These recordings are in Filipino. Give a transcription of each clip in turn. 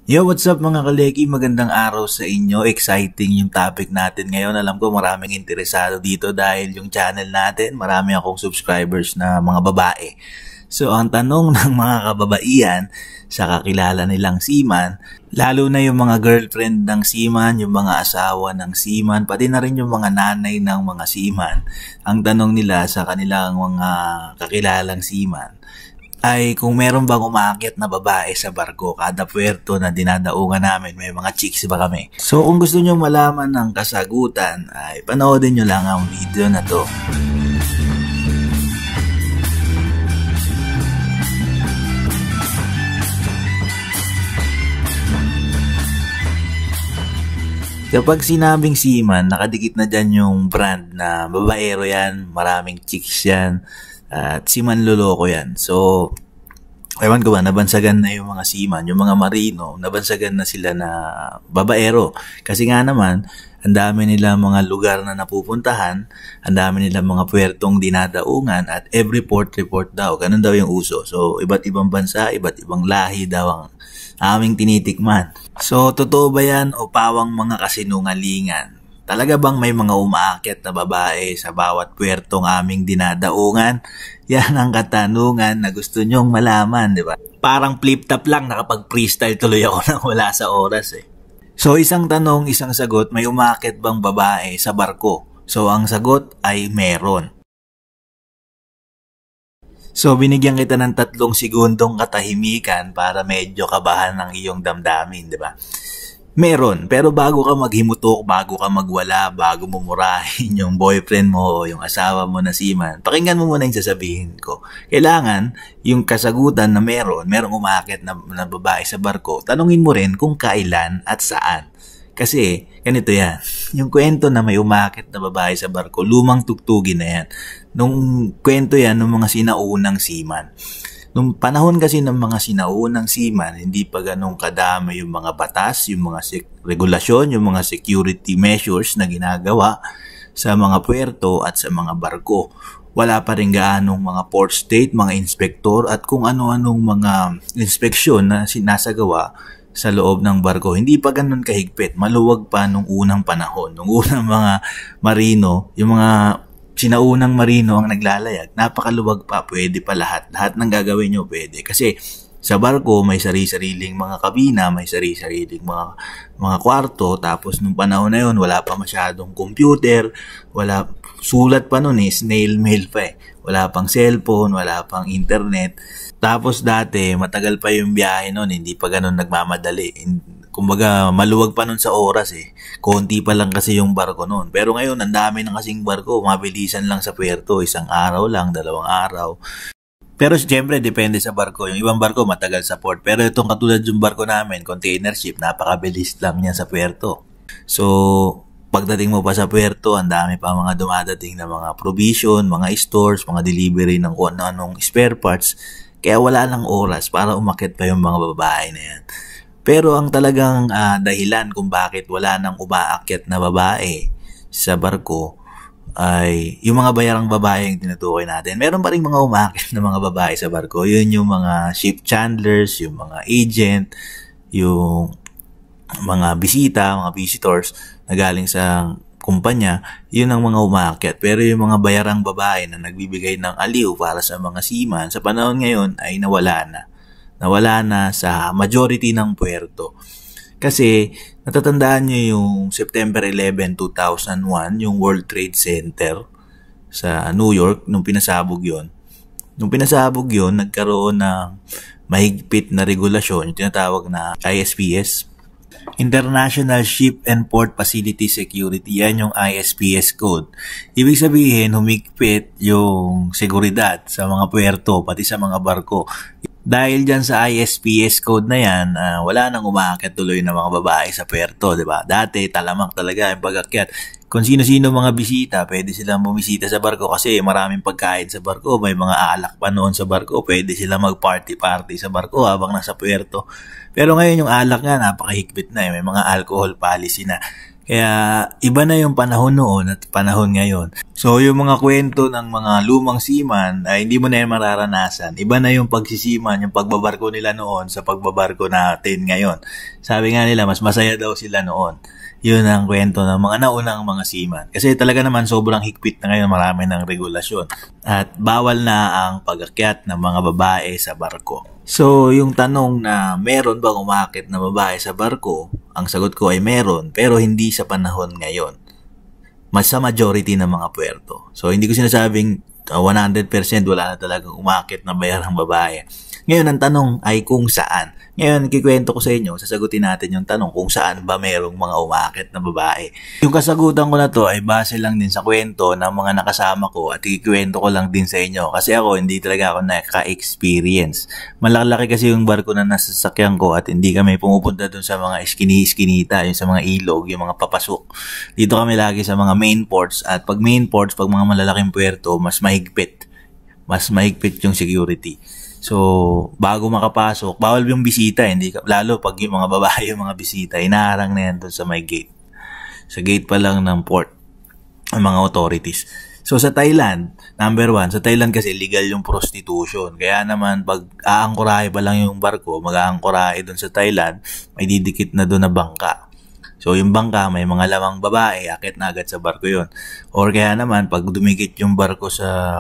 Yo, what's up mga kaleki? Magandang araw sa inyo. Exciting yung topic natin ngayon. Alam ko maraming interesado dito dahil yung channel natin, marami akong subscribers na mga babae. So, ang tanong ng mga kababaihan sa kakilala nilang seaman, lalo na yung mga girlfriend ng seaman, yung mga asawa ng seaman, pati na rin yung mga nanay ng mga seaman. Ang tanong nila sa kanilang mga kakilalang seaman, ay kung meron bang umaakyat na babae sa barko kada puerto na dinadaungan namin, may mga chicks ba kami? So kung gusto nyo malaman ng kasagutan, ay panoodin nyo lang ang video na to. Kapag sinabing seaman, nakadikit na dyan yung brand na babaero yan, maraming chicks yan, at seaman loloko yan. So, ewan ko ba, nabansagan na yung mga seaman, yung mga marino, nabansagan na sila na babaero. Kasi nga naman, ang dami nila mga lugar na napupuntahan, ang dami nila mga puertong dinadaungan, at every port report daw. Ganun daw yung uso. So, iba't ibang bansa, iba't ibang lahi daw ang aming tinitikman. So, totoo ba yan o pawang mga kasinungalingan? Talaga bang may mga umaakyat na babae sa bawat puertong aming dinadaungan? Yan ang katanungan na gusto nyong malaman, di ba? Parang flip-top lang, nakapag-freestyle tuloy ako nang wala sa oras eh. So, isang tanong, isang sagot, may umaakyat bang babae sa barko? So, ang sagot ay meron. So, binigyan kita ng 3 segundong katahimikan para medyo kabahan ng iyong damdamin, di ba? Meron, pero bago ka maghimutok, bago ka magwala, bago mo murahin yung boyfriend mo o yung asawa mo na seaman, pakinggan mo muna yung sasabihin ko. Kailangan yung kasagutan na merong umaakit na babae sa barko, tanungin mo rin kung kailan at saan. Kasi, ganito yan, yung kwento na may umaakit na babae sa barko, lumang tugtugin na yan. Nung kwento yan ng mga sinaunang seaman. Nung panahon kasi ng mga sinaunang seaman, hindi pa ganun kadami yung mga batas, yung mga regulasyon, yung mga security measures na ginagawa sa mga puerto at sa mga barko. Wala pa rin gaanong mga port state, mga inspektor at kung ano-anong mga inspeksyon na sinasagawa sa loob ng barko. Hindi pa ganun kahigpit, maluwag pa nung unang panahon. Nung unang mga marino, yung mga sinaunang marino ang naglalayag, napakaluwag pa, pwede pa lahat. Lahat ng gagawin nyo pwede. Kasi sa barko, may sari-sariling mga kabina, may sari-sariling mga kwarto, tapos nung panahon na yun, wala pa masyadong computer, wala, sulat pa nun snail mail pa eh. Wala pang cellphone, wala pang internet. Tapos dati, matagal pa yung biyahe nun, hindi pa ganun nagmamadali. Kumbaga, maluwag pa nun sa oras eh. Konti pa lang kasi yung barko nun. Pero ngayon, ang dami na kasing barko. Mabilisan lang sa puerto. 1 araw lang, 2 araw. Pero siyempre, depende sa barko. Yung ibang barko, matagal sa port. Pero itong katulad yung barko namin, container ship, napakabilis lang niya sa puerto. So, pagdating mo pa sa puerto, ang dami pa mga dumadating na mga provision, mga stores, mga delivery ng kung anong spare parts. Kaya wala lang oras para umakyat pa yung mga babae na yan. Pero ang talagang dahilan kung bakit wala nang umaakyat na babae sa barko ay yung mga bayarang babae yung tinutukoy natin. Meron pa rin mga umaakyat na mga babae sa barko. Yun yung mga ship chandlers, yung mga agent, yung mga bisita, mga visitors na galing sa kumpanya, yun ang mga umaakyat. Pero yung mga bayarang babae na nagbibigay ng aliw para sa mga seaman, sa panahon ngayon ay nawala na. Nawala na sa majority ng puerto. Kasi natatandaan nyo yung September 11, 2001, yung World Trade Center sa New York, nung pinasabog yon. Nung pinasabog yon, nagkaroon ng mahigpit na regulasyon, yung tinatawag na ISPS, International Ship and Port Facility Security. Yan yung ISPS code. Ibig sabihin, humigpit yung seguridad sa mga puerto, pati sa mga barko. Dahil dyan sa ISPS code na yan, wala nang umaakyat tuloy ng mga babae sa puerto, di ba? Dati, talamak talaga yung pag-akyat. Kung sino-sino mga bisita, pwede silang bumisita sa barko kasi maraming pagkain sa barko, may mga alak pa noon sa barko, pwede silang mag-party-party sa barko habang nasa puerto. Pero ngayon yung alak nga, napakahigpit na eh. May mga alcohol policy na. Kaya iba na yung panahon noon at panahon ngayon. So yung mga kwento ng mga lumang seaman ay hindi mo na yan mararanasan. Iba na yung pagsisiman, yung pagbabarko nila noon sa pagbabarko natin ngayon. Sabi nga nila, mas masaya daw sila noon. Yun ang kwento ng mga naunang mga seaman. Kasi talaga naman sobrang higpit na ngayon, marami ng regulasyon. At bawal na ang pag-akyat ng mga babae sa barko. So, yung tanong na meron bang umakit na babae sa barko, ang sagot ko ay meron, pero hindi sa panahon ngayon. Mas sa majority ng mga puerto. So, hindi ko sinasabing 100% wala na talagang umakit na bayarang babae. Ngayon, ang tanong ay kung saan. Ngayon, kikwento ko sa inyo, sasagutin natin yung tanong kung saan ba merong mga umakit na babae. Yung kasagutan ko na to ay base lang din sa kwento ng mga nakasama ko at kikwento ko lang din sa inyo. Kasi ako, hindi talaga ako naka-experience. Malaki kasi yung barko na nasasakyan ko at hindi kami pumupunta dun sa mga iskini-iskinita, yung sa mga ilog, yung mga papasok. Dito kami lagi sa mga main ports at pag main ports, pag mga malalaking puerto, mas mahigpit. Mas mahigpit yung security. So, bago makapasok, bawal yung bisita, lalo pag yung mga babae, yung mga bisita, inaharang na yan doon sa may gate. Sa gate pa lang ng port, ang mga authorities. So, sa Thailand, number 1, sa Thailand kasi legal yung prostitution. Kaya naman, pag aangkorahe pa lang yung barko, mag-aangkorahe doon sa Thailand, may didikit na doon na bangka. So, yung bangka, may mga lamang babae, akit na agad sa barko yon. Or kaya naman, pag dumikit yung barko sa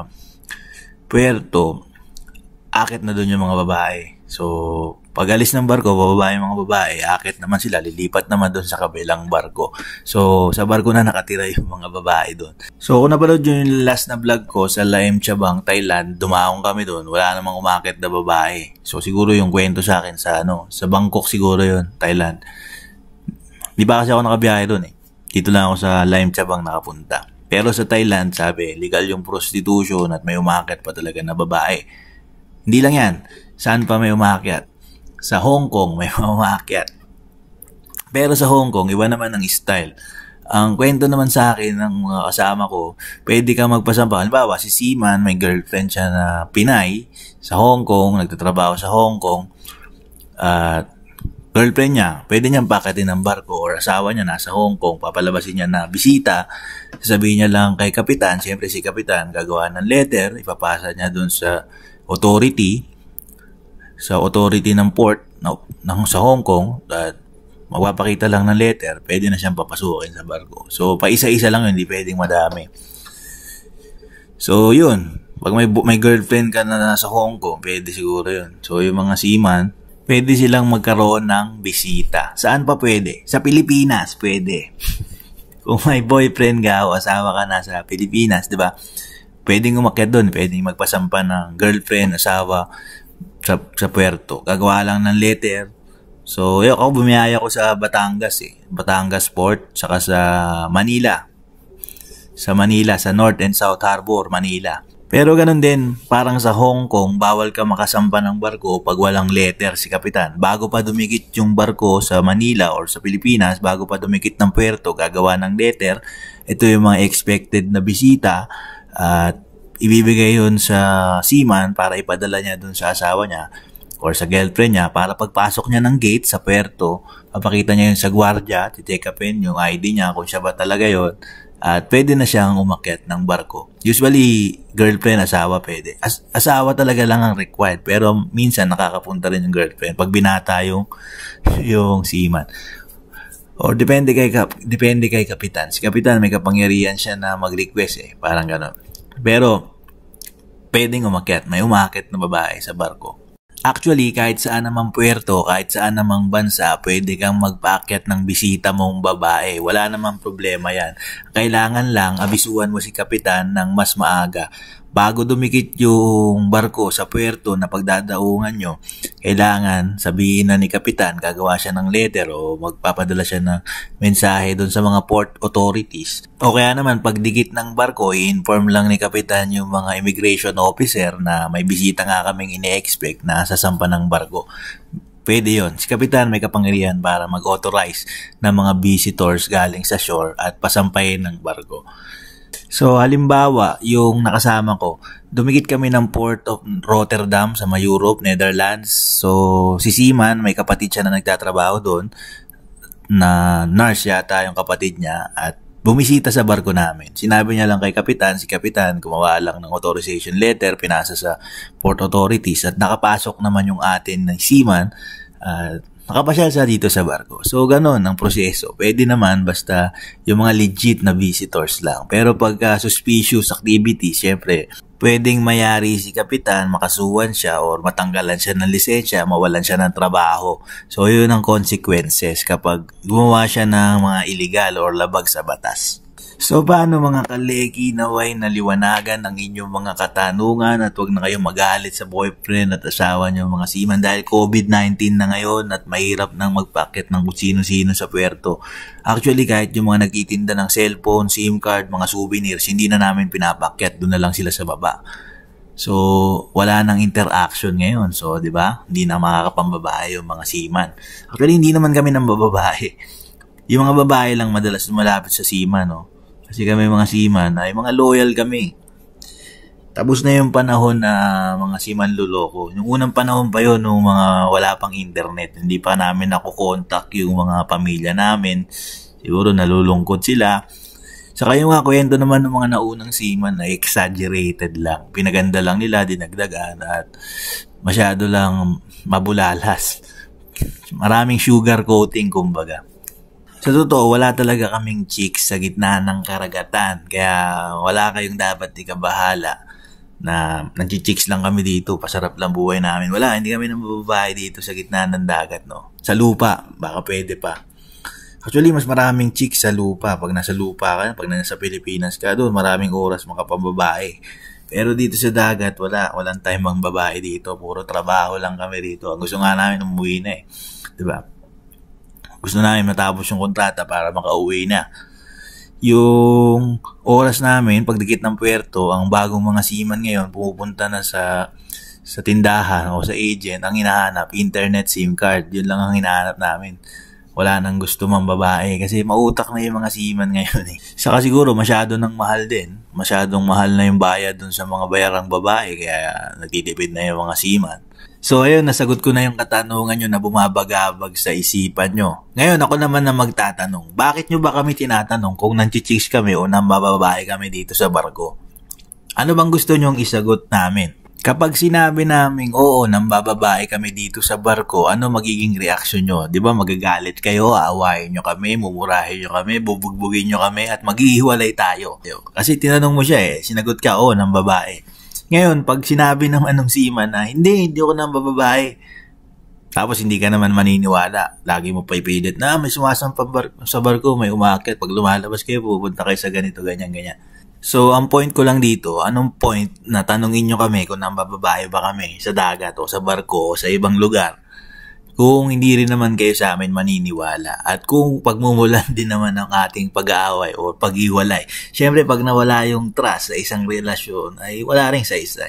puerto, akit na doon yung mga babae. So, pag alis ng barko, bababa yung mga babae, akit naman sila, lilipat naman doon sa kabilang barko. So, sa barko na nakatira yung mga babae doon. So, kung napanood yung last na vlog ko sa Laem Chabang, Thailand, dumaong kami doon, wala namang umakit na babae. So, siguro yung kwento sa akin sa Bangkok siguro yun, Thailand. Di ba kasi ako nakabiyahe doon eh. Dito lang ako sa Laem Chabang nakapunta. Pero sa Thailand, sabi, legal yung prostitution at may umakit pa talaga na babae. Hindi lang yan. Saan pa may umakyat? Sa Hong Kong may umakyat. Pero sa Hong Kong, iba naman ang style. Ang kwento naman sa akin ng mga kasama ko, pwede kang magpasampa. Halimbawa, si Seaman, may girlfriend siya na Pinay sa Hong Kong, nagtatrabaho sa Hong Kong. At girlfriend niya, pwede niyang pakatin ng barko or asawa niya nasa Hong Kong, papalabasin niya na bisita, sasabihin niya lang kay kapitan, siyempre si kapitan, gagawa ng letter, ipapasa niya dun sa authority ng port sa Hong Kong at magpapakita lang ng letter, pwede na siyang papasukin sa barko. So, paisa-isa lang yun, hindi pwedeng madami. So, yun. Pag may girlfriend ka na nasa Hong Kong, pwede siguro yun. So, yung mga seaman, pwede silang magkaroon ng bisita. Saan pa pwede? Sa Pilipinas, pwede. Kung may boyfriend ka o asawa ka na sa Pilipinas, di ba? Pwedeng umakyat doon, pwedeng magpasampa ng girlfriend, asawa sa puerto. Gagawa lang ng letter. So, ako bumiyaya ko sa Batangas Batangas Port, saka sa Manila. Sa North and South Harbor, Manila. Pero ganun din, parang sa Hong Kong, bawal ka makasampa ng barko pag walang letter si kapitan. Bago pa dumikit yung barko sa Manila or sa Pilipinas, bago pa dumikit ng puerto, gagawa ng letter. Ito yung mga expected na bisita at ibibigay yun sa seaman para ipadala niya dun sa asawa niya or sa girlfriend niya para pagpasok niya ng gate sa puerto, papakita niya yun sa gwardiya, check upin yung ID niya kung siya ba talaga yun at pwede na siyang umakyat ng barko. Usually, girlfriend, asawa pwede. Asawa talaga lang ang required pero minsan nakakapunta rin yung girlfriend pag binata yung seaman. Or depende kay kapitan. Si kapitan may kapangyarihan siya na mag-request parang gano'n. Pero, pwedeng umakyat. May umakyat na babae sa barko. Actually, kahit saan namang puerto, kahit saan namang bansa, pwede kang magpaakyat ng bisita mong babae. Wala namang problema yan. Kailangan lang, abisuhan mo si kapitan ng mas maaga. Bago dumikit yung barko sa puerto na pagdadaungan nyo, kailangan sabihin na ni kapitan, gagawa siya ng letter o magpapadala siya ng mensahe doon sa mga port authorities. O kaya naman, pagdikit ng barko, i-inform lang ni kapitan yung mga immigration officer na may bisita nga kaming ine-expect na sasampa ng barko. Pwede yun. Si kapitan may kapangyarihan para mag-authorize ng mga visitors galing sa shore at pasampayin ng barko. So, halimbawa, yung nakasama ko, dumikit kami ng Port of Rotterdam sa Europe, Netherlands. So, si Seaman, may kapatid siya na nagtatrabaho doon. na nurse yata yung kapatid niya at bumisita sa barko namin. Sinabi niya lang kay Kapitan, si Kapitan gumawa lang ng authorization letter, pinasa sa port authorities at nakapasok naman yung atin na seaman at nakapasyal siya dito sa barko. So, ganun ang proseso. Pwede naman basta yung mga legit na visitors lang. Pero pagka suspicious activity, syempre, pwedeng mayari si Kapitan, makasuhan siya or matanggalan siya ng lisensya, mawalan siya ng trabaho. So, yun ang consequences kapag gumawa siya ng mga illegal or labag sa batas. So, paano mga kaleki, naway naliwanagan ang inyong mga katanungan at huwag na kayong magalit sa boyfriend at asawa niyo mga seaman dahil COVID-19 na ngayon at mahirap nang magpakit ng kung sino-sino sa puerto. Actually, kahit yung mga nagtitinda ng cellphone, SIM card, mga souvenirs, hindi na namin pinapakyat, doon na lang sila sa baba. So, wala nang interaction ngayon. So, di ba? Hindi na makakapambabae yung mga seaman. Actually, hindi naman kami ng bababae. Yung mga babae lang madalas lumalapit sa seaman, no? Kasi kami mga seaman ay mga loyal kami. Tapos na yung panahon na mga seaman luloko. Yung unang panahon pa yun, nung mga wala pang internet. Hindi pa namin nakukontak yung mga pamilya namin. Siguro nalulungkot sila. Saka yung mga kwento naman ng mga naunang seaman ay exaggerated lang. Pinaganda lang nila, dinagdagan at masyado lang mabulalas. Maraming sugar coating kumbaga. Sa totoo, wala talaga kaming chicks sa gitna ng karagatan. Kaya wala kayong dapat ikabahala na nag-chicks lang kami dito. Pasarap lang buhay namin. Wala, hindi kami nang babae dito sa gitna ng dagat, no? Sa lupa, baka pwede pa. Actually, mas maraming chicks sa lupa. Pag nasa lupa ka, pag nasa Pilipinas ka, doon maraming oras makapambabae. Pero dito sa dagat, walang time mang babae dito. Puro trabaho lang kami dito. Ang gusto nga namin umuwi na eh. Diba? Gusto namin matapos yung kontrata para makauwi na. Yung oras namin, pagdikit ng puerto, ang bagong mga seaman ngayon, pumupunta na sa tindahan o sa agent, ang hinahanap, internet SIM card. Yun lang ang hinahanap namin. Wala nang gusto mang babae kasi mautak na yung mga seaman ngayon eh. Saka siguro masyado nang mahal din. Masyadong mahal na yung bayad dun sa mga bayarang babae kaya nagtitipid na yung mga seaman. So ayun, nasagot ko na yung katanungan nyo na bumabagabag sa isipan nyo. Ngayon ako naman na magtatanong, bakit nyo ba kami tinatanong kung nanchichicks kami o nambababae kami dito sa barko? Ano bang gusto nyong isagot namin? Kapag sinabi namin, oo, nambababae kami dito sa barko, ano magiging reaksyon nyo? Di ba magagalit kayo, aawain nyo kami, mumurahin nyo kami, bubugbugin nyo kami, at maghihiwalay tayo. Kasi tinanong mo siya eh, sinagot ka, oo, nambabae. Ngayon, pag sinabi naman ng seaman na, hindi ako nang bababae. Tapos hindi ka naman maniniwala. Lagi mo pa ipilit na, may sumasampang sa barko, may umakyat. Pag lumalabas kayo, pupunta kayo sa ganito, ganyan, ganyan. So, ang point ko lang dito, anong point na tanungin nyo kami kung nang bababae ba kami sa dagat o sa barko o sa ibang lugar? Kung hindi rin naman kayo sa amin maniniwala at kung pagmumulan din naman ng ating pag-aaway o pag-iwalay. Siyempre, pag nawala yung trust sa isang relasyon, ay wala rin sa isa.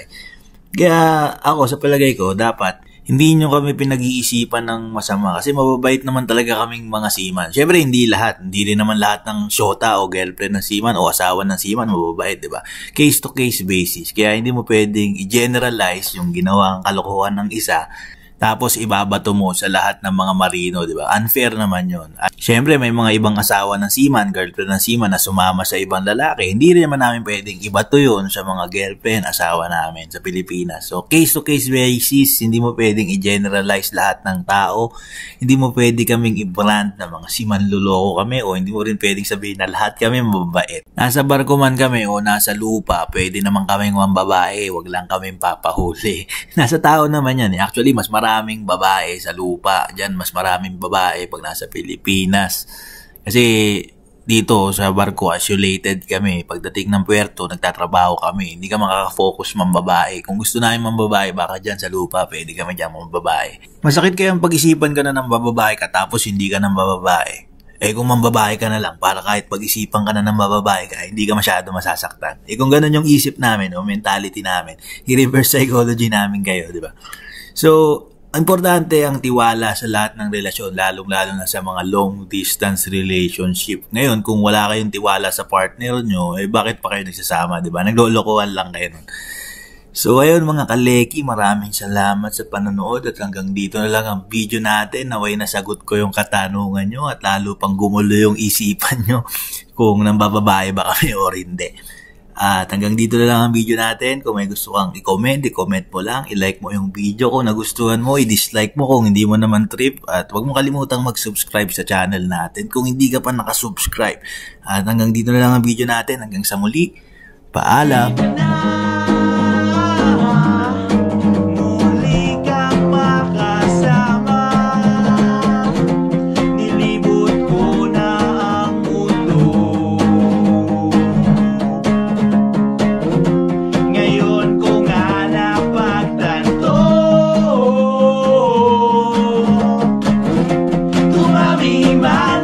Kaya ako, sa palagay ko, dapat hindi nyo kami pinag-iisipan ng masama kasi mababait naman talaga kaming mga seaman. Siyempre, hindi lahat. Hindi rin naman lahat ng shota o girlfriend ng seaman o asawa ng seaman mababait, di ba? Case-to-case basis. Kaya hindi mo pwedeng i-generalize yung ginawang kalokohan ng isa tapos ibabato mo sa lahat ng mga marino, di ba? Unfair naman yun. At syempre, may mga ibang asawa ng seaman, girlfriend ng seaman na sumama sa ibang lalaki. Hindi rin naman namin pwedeng ibato yun sa mga girlfriend, asawa namin sa Pilipinas. So, case-to-case basis, hindi mo pwedeng i-generalize lahat ng tao. Hindi mo pwede kaming i-brand na mga seaman luloko kami o hindi mo rin pwedeng sabihin na lahat kami mababait. Nasa barko man kami o nasa lupa, pwede naman kaming mambabae, wag lang kaming papahuli. Nasa tao naman yan. Actually, mas maraming babae sa lupa. Diyan, mas maraming babae pag nasa Pilipinas. Kasi dito sa barko, isolated kami. Pagdating ng puerto, nagtatrabaho kami. Hindi ka makaka-focus mambabae. Kung gusto namin mambabae, baka dyan sa lupa, pwede kami dyan mambabae. Masakit kayang pag-isipan ka na ng bababae ka tapos hindi ka ng bababae. Kung mambabae ka na lang, para kahit pag-isipan ka na ng bababae ka, hindi ka masyado masasaktan. Kung ganun yung isip namin o mentality namin, i-reverse psychology namin kayo, di ba? So, importante ang tiwala sa lahat ng relasyon, lalong-lalo na sa mga long-distance relationship. Ngayon, kung wala kayong tiwala sa partner nyo, bakit pa kayo nagsasama, di ba? Naglolokohan lang kayo nun. So ayun mga kaleki, maraming salamat sa panonood at hanggang dito na lang ang video natin. Naway nasagot ko yung katanungan nyo at lalo pang gumulo yung isipan nyo kung nambababae ba kami o hindi. At hanggang dito na lang ang video natin. Kung may gusto kang i-comment mo lang. I-like mo yung video kung nagustuhan mo. I-dislike mo kung hindi mo naman trip. At huwag mo kalimutang mag-subscribe sa channel natin kung hindi ka pa nakasubscribe. At hanggang dito na lang ang video natin. Hanggang sa muli. Paalam! Tumami